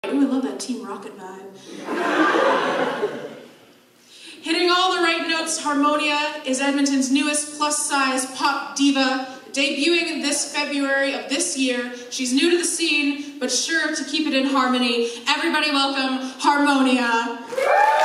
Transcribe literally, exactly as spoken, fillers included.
Ooh, I love that Team Rocket vibe. Hitting all the right notes, Harmonia is Edmonton's newest plus-size pop diva, debuting this February of this year. She's new to the scene, but sure to keep it in harmony. Everybody welcome Harmonia.